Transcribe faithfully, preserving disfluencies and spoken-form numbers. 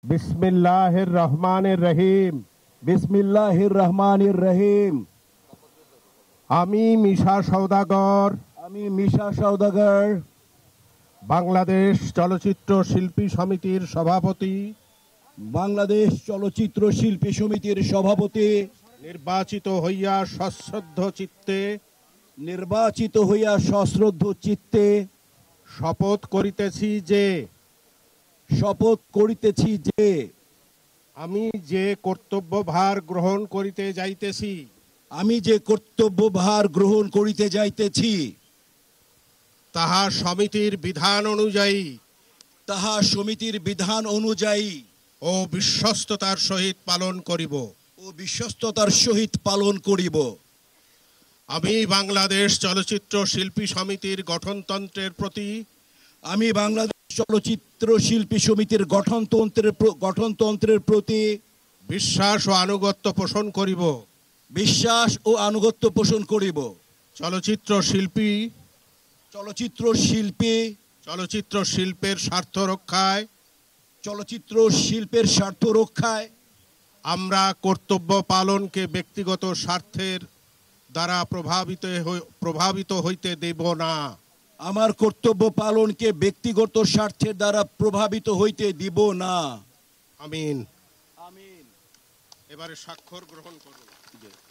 বিসমিল্লাহির রহমানির রহিম। বিসমিল্লাহির রহমানির রহিম। আমি মিশা সওদাগর, আমি মিশা সওদাগর, বাংলাদেশ চলচ্চিত্র শিল্পী সমিতির সভাপতি, বাংলাদেশ চলচ্চিত্র শিল্পী সমিতির সভাপতি, নির্বাচিত হইয়া সশ্রদ্ধ চিত্তে নির্বাচিত হইয়া সশ্রদ্ধ চিত্তে শপথ করিতেছি যে শপথ করিতেছি যে আমি যে কর্তব্যভার গ্রহণ করিতে যাইতেছি আমি যে কর্তব্যভার গ্রহণ করিতে যাইতেছি তাহা সমিতির বিধান অনুযায়ী তাহা সমিতির বিধান অনুযায়ী ও বিশ্বস্ততার সহিত পালন করিব ও বিশ্বস্ততার সহিত পালন করিব। আমি বাংলাদেশ চলচ্চিত্র শিল্পী সমিতির গঠনতন্ত্রের প্রতি আমি বাংলাদেশ চলচ্চিত্র শিল্পী সমিতির গঠনতন্ত্রের গঠনতন্ত্রের প্রতি বিশ্বাস ও আনুগত্য পোষণ করিব বিশ্বাস ও আনুগত্য পোষণ করিব। চলচ্চিত্র শিল্পী চলচ্চিত্র শিল্পী চলচ্চিত্র শিল্পের স্বার্থ রক্ষায় চলচ্চিত্র শিল্পের স্বার্থ রক্ষায় আমরা কর্তব্য পালনকে ব্যক্তিগত স্বার্থের দ্বারা প্রভাবিত প্রভাবিত হইতে দেব না। আমার কর্তব্য পালনকে ব্যক্তিগত স্বার্থের দ্বারা প্রভাবিত হইতে দিব না। আমিন। আমিন। এবারে স্বাক্ষর গ্রহণ করুন।